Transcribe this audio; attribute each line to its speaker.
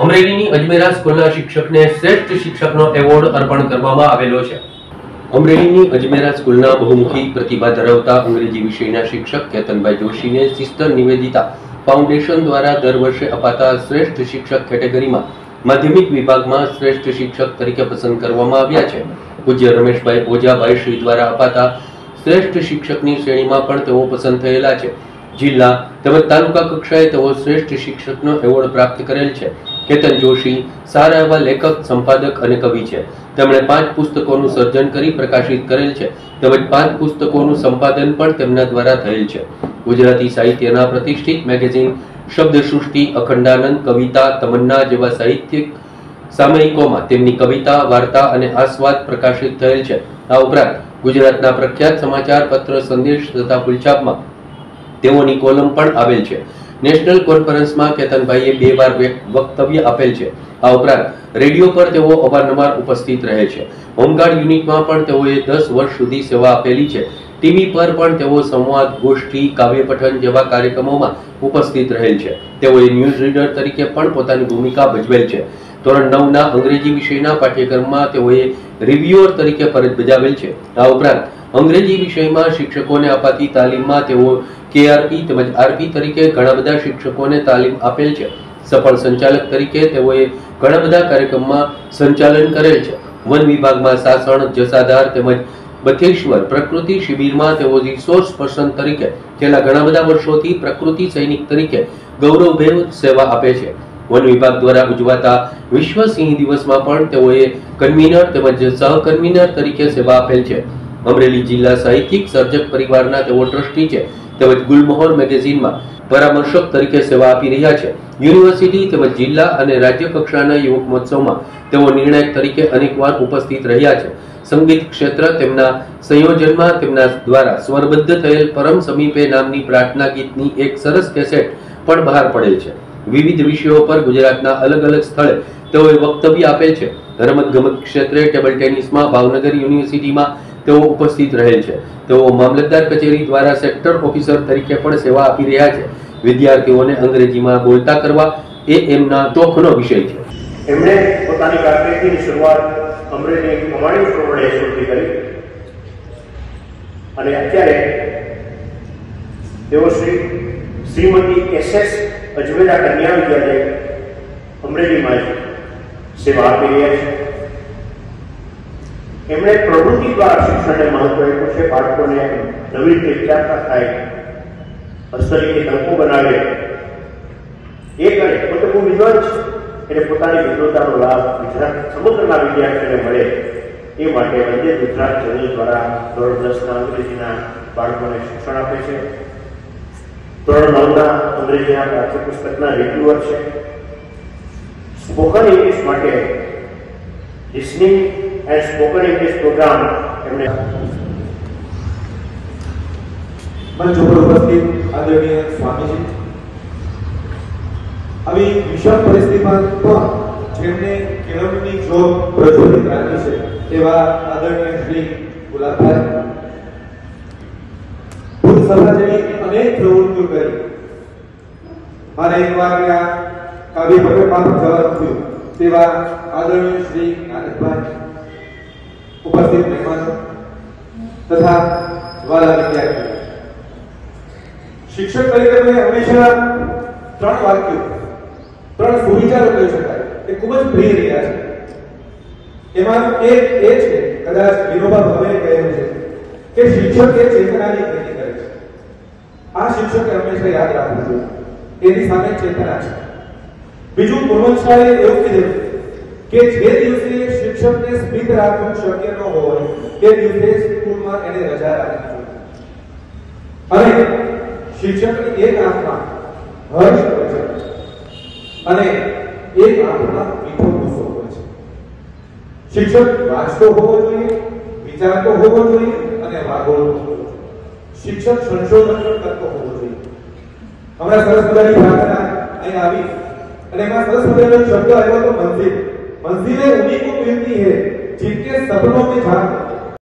Speaker 1: અમરેલીની અજમેરા સ્કૂલના શિક્ષકને શ્રેષ્ઠ શિક્ષકનો એવોર્ડ અર્પણ કરવામાં આવેલો છે। અમરેલીની અજમેરા સ્કૂલના બહુમુખી પ્રતિભા ધરાવતા અંગ્રેજી વિષયના શિક્ષક કેતનભાઈ જોશીને સિસ્ટર નિવેદિતા ફાઉન્ડેશન દ્વારા દર વર્ષે અપાતા શ્રેષ્ઠ શિક્ષક કેટેગરીમાં માધ્યમિક વિભાગમાં શ્રેષ્ઠ શિક્ષક તરીકે પસંદ કરવામાં આવ્યા છે। પૂજ્ય રમેશભાઈ ઓજાભાઈ શ્રી દ્વારા અપાતા શ્રેષ્ઠ શિક્ષકની શ્રેણીમાં પણ તેઓ પસંદ થયેલા છે। જિલ્લા તેમજ તાલુકા કક્ષાએ તેઓ શ્રેષ્ઠ શિક્ષકનો એવોર્ડ પ્રાપ્ત કરેલ છે। કેતન જોશી સારા એવા લેખક, સંપાદક અને કવિ છે। તેમણે 5 પુસ્તકોનું સર્જન કરી પ્રકાશિત કરેલ છે તેમજ 5 પુસ્તકોનું સંપાદન પણ તેમના દ્વારા થયેલ છે। ગુજરાતી સાહિત્યના પ્રતિષ્ઠિત મેગેઝિન શબ્દસૃષ્ટિ, અખંડાનંદ, કવિતા, તમન્ના જેવા સાહિત્યિક સામયિકોમાં તેમની કવિતા, વાર્તા અને આસ્વાદ પ્રકાશિત થયેલ છે। આ ઉપરાંત ગુજરાતના પ્રખ્યાત સમાચાર પત્ર સંદેશ તથા ફૂલછાપમાં તેઓની કોલમ પણ આવેલ છે। નેશનલ કોન્ફરન્સમાં કેતનભાઈએ 2 વાર વક્તવ્ય આપેલ છે। આ ઉપરાંત રેડિયો પર તેઓ અવારનવાર ઉપસ્થિત રહે છે। હોમગાર્ડ યુનિટમાં પણ તેઓએ 10 વર્ષ સુધી સેવા આપેલી છે। ટીવી પર પણ તેઓ સંવાદ, ગોષ્ઠી, કાવ્ય પઠન જેવા કાર્યક્રમોમાં ઉપસ્થિત રહેલ છે। તેઓએ ન્યૂઝ રીડર તરીકે પણ પોતાની ભૂમિકા ભજવેલ છે। ધોરણ 9ના અંગ્રેજી વિષયના પાઠ્યક્રમમાં તેઓએ રિવ્યુઅર તરીકે ફરજ બજાવેલ છે। આ ઉપરાંત અંગ્રેજી વિષયમાં શિક્ષકોને અપાતી તાલીમમાં તેઓ કેઆરપી તેમજ આરપી તરીકે ઘણા બધા શિક્ષકોને તાલીમ આપેલ છે। સફળ સંચાલક તરીકે તેઓએ ઘણા બધા કાર્યક્રમમાં સંચાલન કરેલ છે। વન વિભાગમાં સાસણ, જસાધાર તેમજ બથેશ્વર પ્રકૃતિ શિબિરમાં તેઓ રિસોર્સ પર્સન તરીકે છેલ્લા ઘણા બધા વર્ષોથી પ્રકૃતિ સૈનિક તરીકે ગૌરવભેર સેવા આપે છે। વન વિભાગ દ્વારા ઉજવાતા વિશ્વ સિંહ દિવસમાં પણ તેઓએ કન્વીનર તેમજ સહકન્વીનર તરીકે સેવા આપેલ છે। અમરેલી જિલ્લા સાહિત્યિક સર્જક પરિવારના તેઓ ટ્રસ્ટી છે તેમજ ગુલમોહર મેગેઝિનમાં પરામર્શક તરીકે સેવા આપી રહ્યા છે। યુનિવર્સિટી તેમજ જિલ્લા અને રાજ્ય કક્ષાના યુવક મહોત્સવમાં તેઓ નિર્ણાયક તરીકે અનેકવાર ઉપસ્થિત રહ્યા છે। સંગીત ક્ષેત્ર તેમના સંયોજનમાં તેમના દ્વારા સ્વરબદ્ધ થયેલ પરમ સમીપે નામની પ્રાર્થના ગીતની એક સરસ કેસેટ પણ બહાર પડેલ છે। વિવિધ વિષયો પર ગુજરાતના અલગ અલગ સ્થળે તેઓએ વક્તવ્ય આપેલ છે। રમતગમત ક્ષેત્રે ટેબલ ટેનિસમાં ભાવનગર યુનિવર્સિટીમાં તેઓ ઉપસ્થિત રહેલ છે। તેઓ મામલતદાર કચેરી દ્વારા સેક્ટર ઓફિસર તરીકે પણ સેવા આપી રહ્યા છે। વિદ્યાર્થીઓને અંગ્રેજીમાં બોલતા કરવા એ એમના શોખનો વિષય છે।
Speaker 2: એમણે પોતાની કારકિર્દીની શરૂઆત અમરેલી કમાણી પ્રમાણે શરૂ કરી અને અત્યારે તેઓ શ્રીમતી SS અજમેરા કન્યા વિદ્યાલય અમરેલીમાં સેવા આપી રહ્યા છે। એમણે પ્રવૃત્તિ દ્વારા શિક્ષણને મહત્વ આપ્યું છે। બાળકોને નવી રીતે વિચારતા થાય, હસ્તલિખિત અંકો બનાવે, એ કરે। પોતે ખૂબ વિદ્વાન છે એટલે પોતાની વિદ્વતાનો લાભ ગુજરાત સમગ્રના વિદ્યાર્થીઓને મળે એ માટે વંદે ગુજરાત ચેનલ દ્વારા ધોરણ 10ના અંગ્રેજીના બાળકોને શિક્ષણ આપે છે। ધોરણ 9ના અંગ્રેજીના પાઠ્યપુસ્તકના રિવ્યુઅર છે। સ્પોકન ઇંગ્લિશ માટે listening and spoken English program એમણે
Speaker 3: મંચ ઉપર ઉપસ્થિત આદરણીય સ્વામીજી, આવી વિષમ પરિસ્થિતિમાં પણ જેમને કેળવણીની જોર પ્રજ્વલિત રાખી છે એવા આદરણીય શ્રી ગુલાબભાઈ ભૂત સભા જેવી અનેક પ્રવૃત્તિઓ કરી। મારે એકવાર ત્યાં કાવ્ય પઠનમાં જવાનું થયું તેવા આદરણીય શ્રી નાનકભાઈ, ઉપસ્થિત મહેમાનો તથા વાલા વિદ્યાર્થીઓ, શિક્ષક તરીકે મેં હંમેશા 3 વાક્યો, 3 સુવિચારો કહી શકાય એ ખૂબ જ પ્રિય રહ્યા છે। એમાં એક એ છે, કદાચ વિનોબા ભાવેએ કહ્યું છે કે શિક્ષક એ ચેતનાની ખેતી કરે છે। આ શિક્ષકે હંમેશા યાદ રાખવું જોઈએ, એની સામે ચેતના છે। બીજું, ગુણવંતશાળે એવું કીધું કે જે દિવસે શિક્ષકને સ્મિત રાખવું શક્ય ન હોય તે દિવસે સ્કૂલમાં એને રજા રાખવી જોઈએ। અને શિક્ષકની એક આંખમાં હર્ષ હોય છે અને એક આંખમાં મીઠો ગુસ્સો હોય છે। શિક્ષક વાંચતો હોવો જોઈએ, વિચારતો હોવો જોઈએ અને વાગોળતો હોવો જોઈએ। શિક્ષક સંશોધન કરતો હોવો જોઈએ। હમણાં સરસ મજાની પ્રાર્થના અહીં આવી અને એમાં સરસ મજાનો શબ્દ આવ્યો તો મંઝિલ। मंजिलें उन्हीं को मिलती है जिनके सपनों में